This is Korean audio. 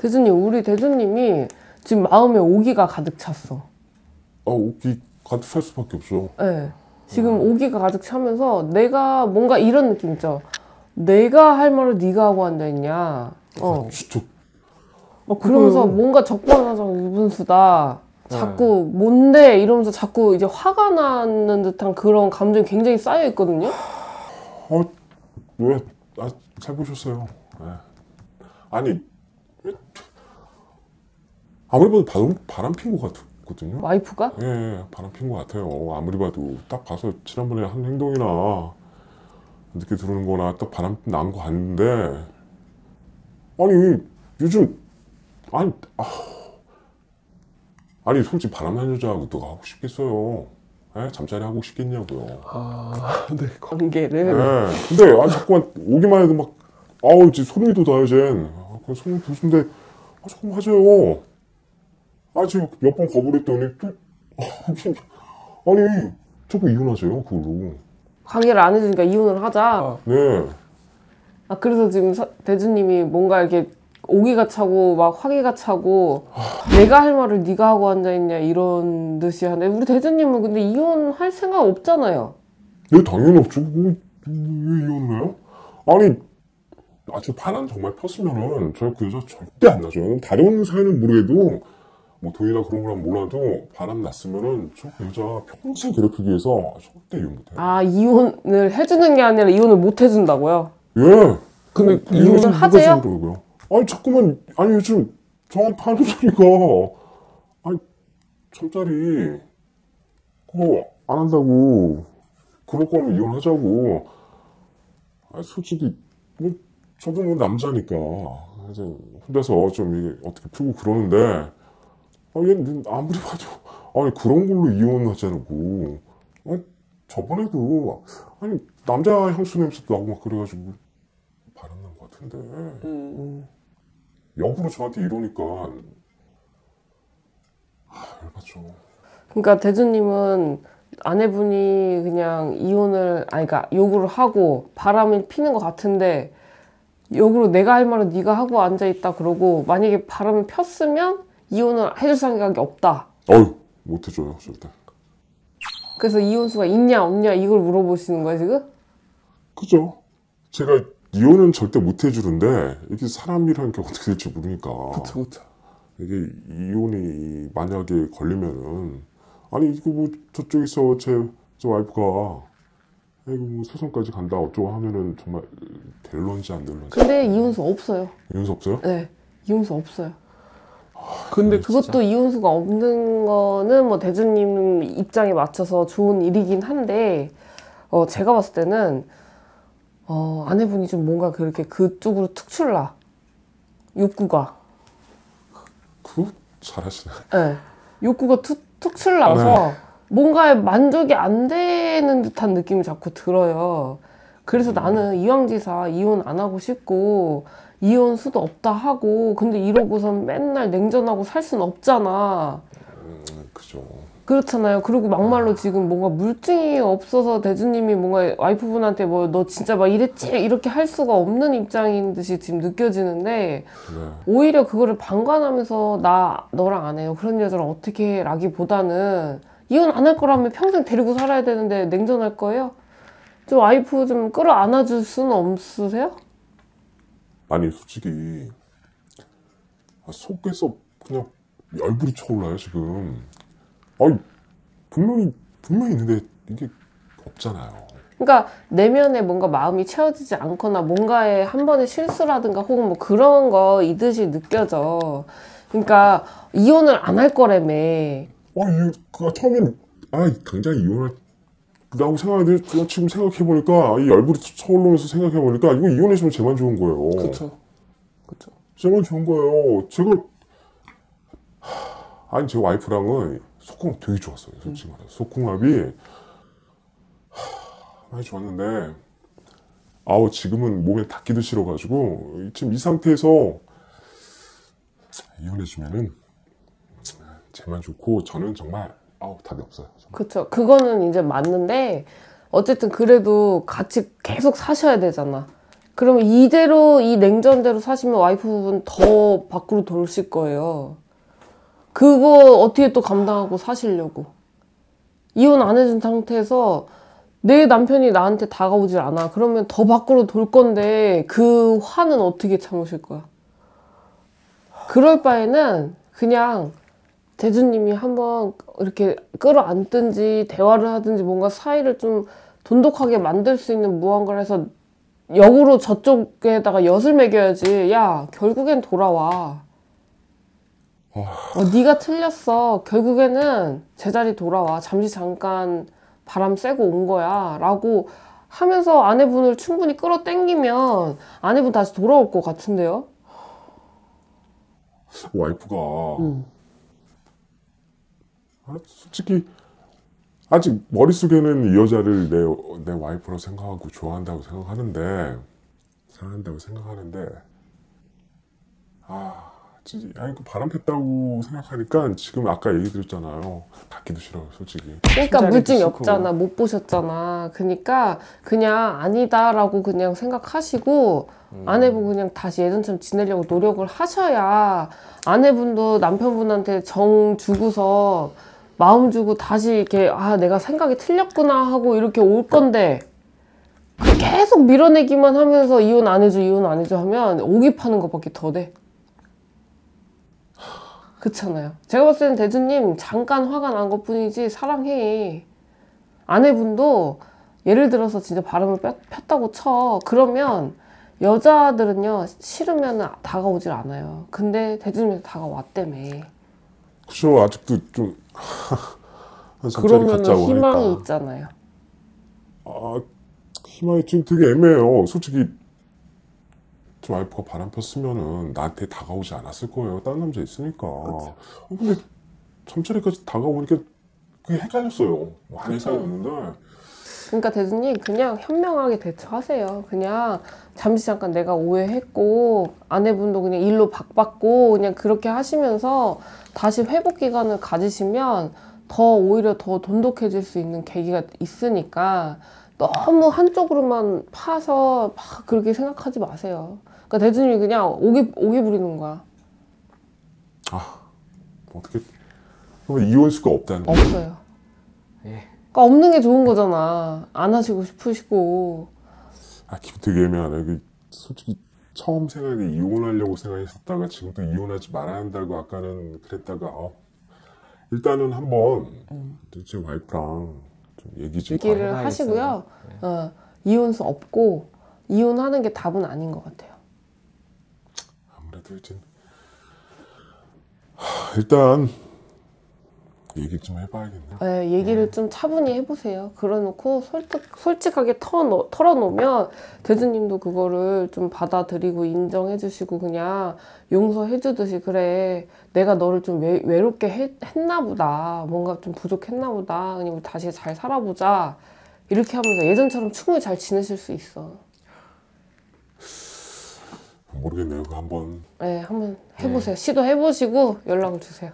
대주님, 우리 대주님이 지금 마음에 오기가 가득 찼어. 오기 가득 찰 수밖에 없죠. 네. 지금 오기가 가득 차면서 내가 뭔가 이런 느낌 있죠. 내가 할 말을 네가 하고 앉아있냐. 진짜. 그러면서 뭔가 적반하장 유분수다. 자꾸 뭔데 이러면서 자꾸 이제 화가 나는 듯한 그런 감정이 굉장히 쌓여 있거든요. 왜? 잘 보셨어요. 네. 아니 아무리 봐도 바람 핀 것 같거든요. 와이프가? 예, 바람 핀 것 같아요. 아무리 봐도 딱 가서 지난번에 한 행동이나 늦게 들어오는 거나 딱 바람 난 거 같는데 아니 요즘 아니 솔직히 바람 난 여자하고 누가 하고 싶겠어요. 예? 잠자리 하고 싶겠냐고요. 네. 관계를. 예. 근데 자꾸만 오기만 해도 막 이제 소름이 돋아요, 쟨. 그냥 소름이 돋는데 자꾸 하세요. 지금 몇 번 거부했더니 또 아니 자꾸 이혼하세요, 그걸로. 관계를 안 해주니까 이혼을 하자. 네. 그래서 지금 대주님이 뭔가 이렇게 오기가 차고 막 화기가 차고 내가 할 말을 네가 하고 앉아있냐 이런 듯이 하네. 우리 대주님은 근데 이혼할 생각 없잖아요. 네, 당연히 없죠. 왜 이혼을 해요? 아니 저 파란 정말 폈으면은 저 그 여자 절대 안 나죠. 다른 사연은 모르겠도 뭐 돈이나 그런 거랑 몰라도 바람 났으면은 저 여자 평생 괴롭히기 위해서 절대 이혼 못해요. 이혼을 해주는 게 아니라 이혼을 못 해준다고요? 예. 근데 이혼을 하세요? 자꾸만 요즘 저한테 하는 소리가 잠자리 그거 안 한다고 그럴 거면 이혼하자고. 솔직히 저도 남자니까 이제 혼자서 좀 이게 어떻게 풀고 그러는데 얘는 아무리 봐도 그런 걸로 이혼하자고. 저번에도 남자 향수 냄새도 나고 막 그래가지고 바람 난 것 같은데 역으로 저한테 이러니까 열받죠. 그러니까 대주님은 아내분이 그냥 이혼을 그러니까 요구를 하고 바람이 피는 것 같은데 역으로 내가 할 말은 네가 하고 앉아있다 그러고 만약에 바람이 폈으면 이혼을 해줄 생각이 없다. 못 해줘요 절대. 그래서 이혼수가 있냐 없냐 이걸 물어보시는 거예요 지금? 그죠. 제가 이혼은 절대 못 해주는데 이게 사람이라는 게 어떻게 될지 모르니까. 그쵸. 이게 이혼이 만약에 걸리면은 이거 뭐 저쪽에서 제 와이프가 이거 뭐 소송까지 간다 어쩌고 하면은 정말 될런지 안 될런지. 근데 이혼수 없어요. 이혼수 없어요? 네, 이혼수 없어요. 근데 그것도 진짜? 이혼수가 없는 거는 뭐 대주님 입장에 맞춰서 좋은 일이긴 한데 제가 봤을 때는 아내분이 좀 뭔가 그렇게 그쪽으로 특출나 욕구가. 그거 잘하시네. 네, 욕구가 특출나서 뭔가에 만족이 안 되는 듯한 느낌이 자꾸 들어요. 그래서 나는 이왕지사 이혼 안 하고 싶고 이혼 수도 없다 하고 근데 이러고선 맨날 냉전하고 살 순 없잖아. 그죠. 그렇잖아요. 그리고 막말로 지금 뭔가 물증이 없어서 대주님이 뭔가 와이프분한테 뭐 너 진짜 막 이랬지 이렇게 할 수가 없는 입장인 듯이 지금 느껴지는데 오히려 그거를 방관하면서 나 너랑 안 해요 그런 여자랑 어떻게 해 라기보다는 이혼 안 할 거라면 평생 데리고 살아야 되는데 냉전할 거예요? 좀 와이프 좀 끌어안아 줄 수는 없으세요? 솔직히 속에서 그냥 열불이 차올라요 지금. 분명히 있는데 이게 없잖아요. 그러니까 내면에 뭔가 마음이 채워지지 않거나 뭔가에 한 번의 실수라든가 혹은 뭐 그런 거이듯이 느껴져. 그러니까 이혼을 안 할 거라며. 처음엔 당장 이혼하라고 생각했는데 지금 생각해보니까 이 열불이 차오르면서 생각해보니까 이거 이혼했으면 쟤만 좋은 거예요. 그쵸. 쟤만 좋은 거예요. 제 와이프랑은 소궁합 되게 좋았어요. 솔직히 말해서 소궁합이 많이 좋았는데 지금은 몸에 닿기도 싫어가지고 지금 이 상태에서 이혼해주면은 쟤만 좋고 저는 정말 답이 없어요. 그쵸. 그거는 이제 맞는데 어쨌든 그래도 같이 계속 사셔야 되잖아. 그러면 이대로 이 냉전대로 사시면 와이프분 더 밖으로 돌실 거예요. 그거 어떻게 또 감당하고 사시려고. 이혼 안 해준 상태에서 내 남편이 나한테 다가오질 않아. 그러면 더 밖으로 돌 건데 그 화는 어떻게 참으실 거야? 그럴 바에는 그냥 대주님이 한번 이렇게 끌어안든지 대화를 하든지 뭔가 사이를 좀 돈독하게 만들 수 있는 무언가를 해서 역으로 저쪽에다가 엿을 매겨야지. 야, 결국엔 돌아와. 네가 틀렸어. 결국에는 제자리 돌아와. 잠깐 바람 쐬고 온 거야. 라고 하면서 아내분을 충분히 끌어당기면 아내분 다시 돌아올 것 같은데요? 와이프가 솔직히 아직 머릿속에는 이 여자를 내 와이프로 생각하고 좋아한다고 생각하는데 사랑한다고 생각하는데 진짜 아이고 바람 폈다고 생각하니까 지금 아까 얘기 드렸잖아요. 닿기도 싫어요 솔직히. 그러니까 물증이 싫고. 없잖아. 못 보셨잖아. 그러니까 그냥 아니다라고 그냥 생각하시고 아내분 그냥 다시 예전처럼 지내려고 노력을 하셔야 아내분도 남편분한테 정 주고서 마음 주고 다시 이렇게 내가 생각이 틀렸구나 하고 이렇게 올 건데 계속 밀어내기만 하면서 이혼 안 해줘 하면 오기 파는 것밖에 더 돼. 그렇잖아요. 제가 봤을 때는 대주님 잠깐 화가 난 것뿐이지 사랑해. 아내분도 예를 들어서 진짜 바람을 폈다고 쳐. 그러면 여자들은요 싫으면 다가오질 않아요. 근데 대주님한테 다가왔다며. 그쵸. 아직도 좀 한 잠자리 그러면 갖자고 희망이 하니까. 있잖아요. 희망이 지금 되게 애매해요. 솔직히 저 와이프가 바람 폈으면은 나한테 다가오지 않았을 거예요. 다른 남자 있으니까. 근데 잠자리까지 다가오니까 그게 헷갈렸어요. 많이 헷갈렸는데. 그러니까 대주님 그냥 현명하게 대처하세요. 그냥 잠깐 내가 오해했고 아내분도 그냥 일로 박받고 그냥 그렇게 하시면서 다시 회복 기간을 가지시면 오히려 더 돈독해질 수 있는 계기가 있으니까 너무 한쪽으로만 파서 막 그렇게 생각하지 마세요. 그러니까 대주님이 그냥 오기 부리는 거야. 어떻게 그러면 이혼수가 없다는 거예요? 없어요. 예. 그러니까 없는 게 좋은 거잖아. 안 하시고 싶으시고. 기분 되게 애매하네. 솔직히 처음 생각에 이혼하려고 생각했었다가 지금 또 이혼하지 말아야 한다고 아까는 그랬다가 일단은 한번 제 와이프랑 좀 얘기를 해봐야겠어요. 하시고요. 이혼수 없고 이혼하는 게 답은 아닌 것 같아요. 아무래도 이제 일단 얘기 좀 해봐야겠네요. 네, 얘기를 좀 차분히 해보세요. 그러놓고 솔직하게 털어놓으면 대주님도 그거를 좀 받아들이고 인정해주시고 그냥 용서해주듯이 그래 내가 너를 좀 외롭게 했나 보다. 뭔가 좀 부족했나 보다. 그냥 우리 다시 잘 살아보자. 이렇게 하면서 예전처럼 충분히 잘 지내실 수 있어. 모르겠네요. 그거 한번 네, 한번 해보세요. 시도해보시고 연락을 주세요.